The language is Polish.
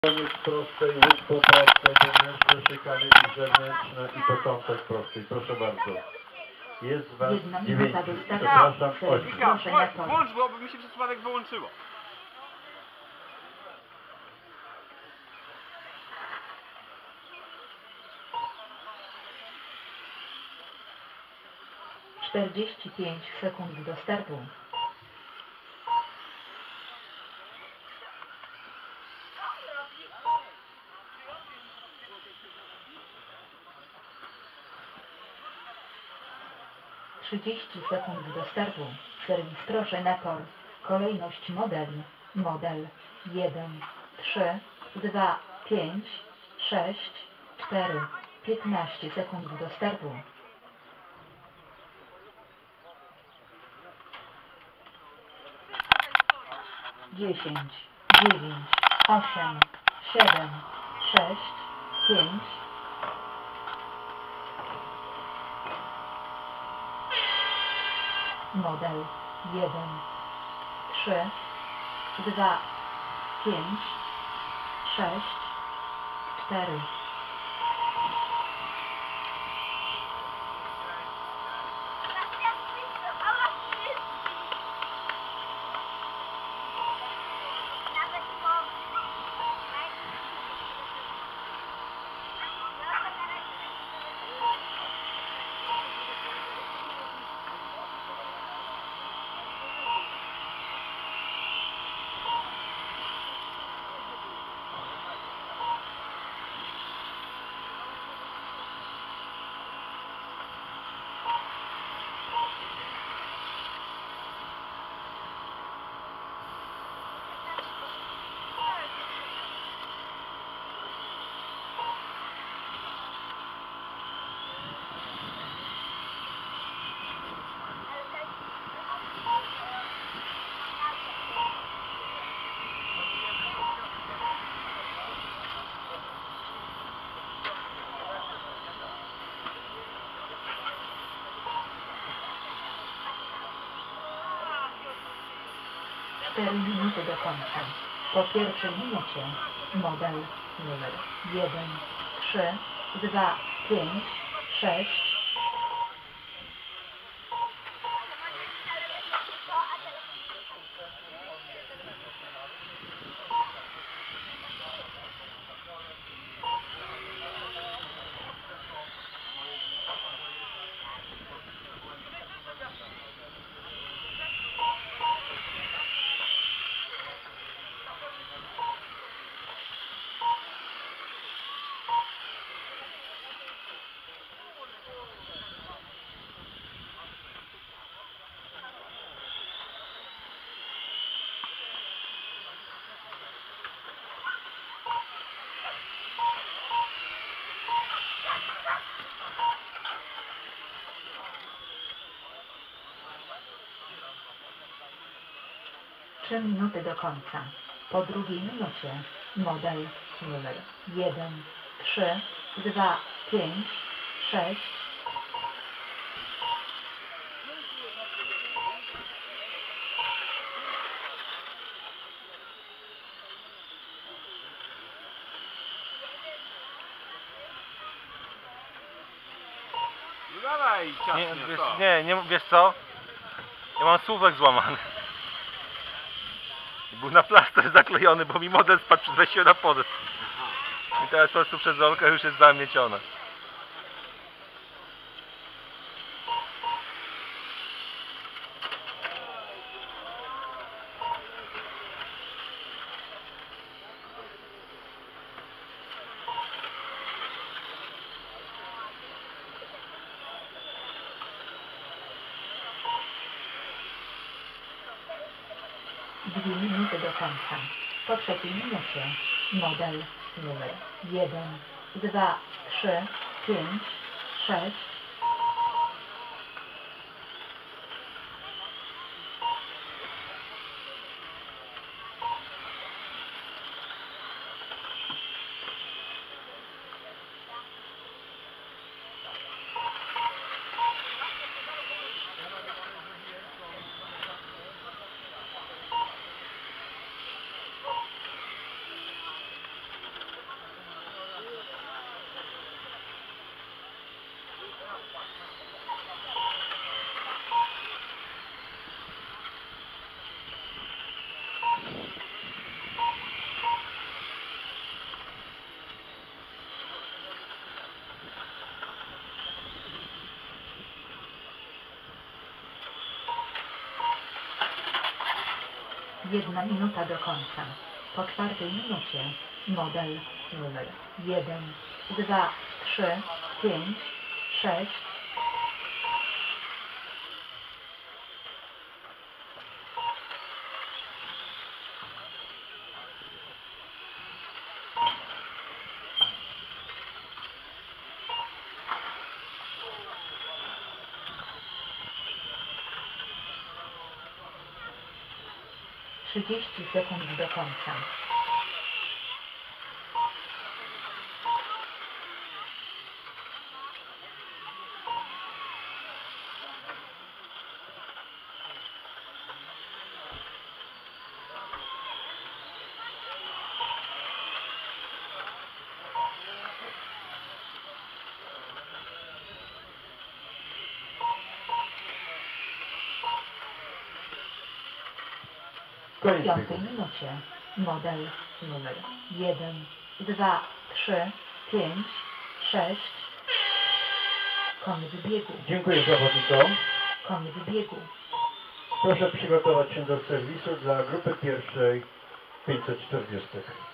Koniec prostej, łód po prostej, wewnętrzne szykany i zewnętrzne i początek prostej. Proszę bardzo. Jest was 9, przepraszam, 8. Włącz, bo mi się przez przypadek wyłączyło. Czterdzieści 5 sekund do startu. Trzydzieści sekund do startu. Serwis proszę na tor. Kolejność modeli. Model 1, 3, 2, 5, 6, 4, 15 sekund do startu. 10, 9, 8, 7, 6, 5. Model 1, 3, 2, 5, 6, 4. Cztery minuty do końca. Po pierwszej minucie model numer 1, 3, 2, 5, 6. Trzy minuty do końca. Po drugiej minucie model numer 1, 3, 2, 5, 6. No dawaj, ciasnie, Nie, wiesz co? Ja mam słówek złamany. Był na plaster zaklejony, bo mi model spadł przed wejściem na podest. I teraz po prostu przez rolkę już jest zamieciona. Dwie minuty do końca. Po trzeciej minucie model numer 1, 2, 3, 5, 6. 1 minuta do końca. Po 4 minucie model numer 1, 2, 3, 5, 6, 30 sekund do końca. Po Koniec 5 biegu. minucie model numer 1, 2, 3, 5, 6. Koniec biegu. Dziękuję zawodnikom. Koniec biegu. Proszę przygotować się do serwisu dla grupy pierwszej 540.